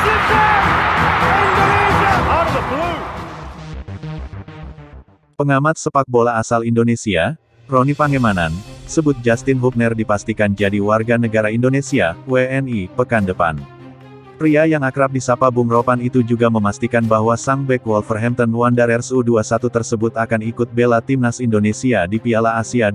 Out of the blue. Pengamat sepak bola asal Indonesia, Roni Pangemanan, sebut Justin Hubner dipastikan jadi warga negara Indonesia, WNI, pekan depan. Pria yang akrab disapa Bung Ropan itu juga memastikan bahwa sang bek Wolverhampton Wanderers U21 tersebut akan ikut bela timnas Indonesia di Piala Asia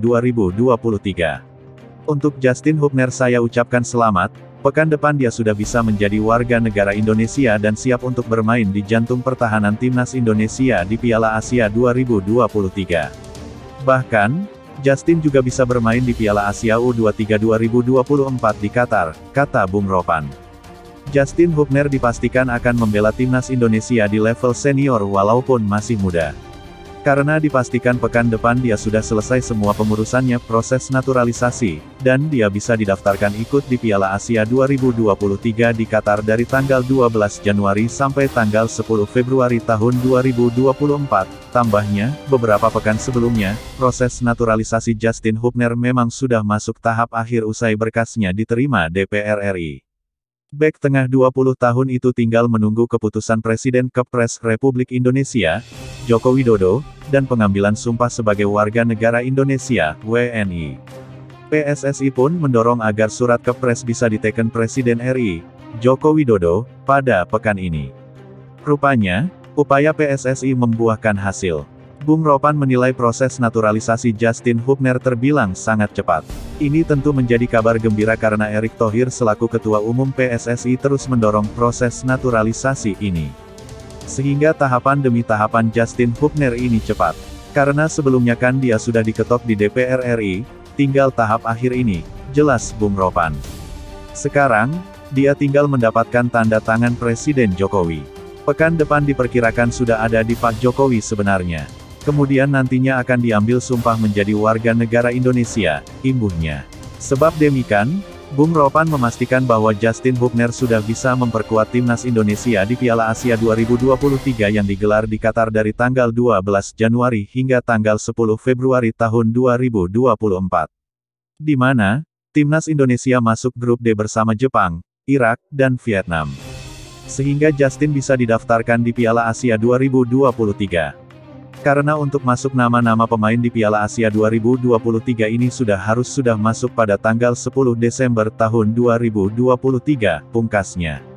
2023. Untuk Justin Hubner saya ucapkan selamat, pekan depan dia sudah bisa menjadi warga negara Indonesia dan siap untuk bermain di jantung pertahanan timnas Indonesia di Piala Asia 2023. Bahkan, Justin juga bisa bermain di Piala Asia U23 2024 di Qatar, kata Bung Ropan. Justin Hubner dipastikan akan membela timnas Indonesia di level senior walaupun masih muda. Karena dipastikan pekan depan dia sudah selesai semua pengurusannya proses naturalisasi, dan dia bisa didaftarkan ikut di Piala Asia 2023 di Qatar dari tanggal 12 Januari sampai tanggal 10 Februari tahun 2024. Tambahnya, beberapa pekan sebelumnya, proses naturalisasi Justin Hubner memang sudah masuk tahap akhir usai berkasnya diterima DPR RI. Bek tengah 20 tahun itu tinggal menunggu keputusan Presiden Kepres Republik Indonesia, Joko Widodo, dan pengambilan sumpah sebagai warga negara Indonesia, WNI. PSSI pun mendorong agar surat Kepres bisa diteken Presiden RI, Joko Widodo, pada pekan ini. Rupanya, upaya PSSI membuahkan hasil. Bung Ropan menilai proses naturalisasi Justin Hubner terbilang sangat cepat. Ini tentu menjadi kabar gembira karena Erick Thohir selaku Ketua Umum PSSI terus mendorong proses naturalisasi ini. Sehingga tahapan demi tahapan Justin Hubner ini cepat. Karena sebelumnya kan dia sudah diketok di DPR RI, tinggal tahap akhir ini, jelas Bung Ropan. Sekarang, dia tinggal mendapatkan tanda tangan Presiden Jokowi. Pekan depan diperkirakan sudah ada di Pak Jokowi sebenarnya. Kemudian nantinya akan diambil sumpah menjadi warga negara Indonesia, imbuhnya. Sebab demikian, Bung Ropan memastikan bahwa Justin Hubner sudah bisa memperkuat timnas Indonesia di Piala Asia 2023 yang digelar di Qatar dari tanggal 12 Januari hingga tanggal 10 Februari tahun 2024. Di mana, timnas Indonesia masuk grup D bersama Jepang, Irak, dan Vietnam. Sehingga Justin bisa didaftarkan di Piala Asia 2023. Karena untuk masuk nama-nama pemain di Piala Asia 2023 ini sudah masuk pada tanggal 10 Desember tahun 2023, pungkasnya.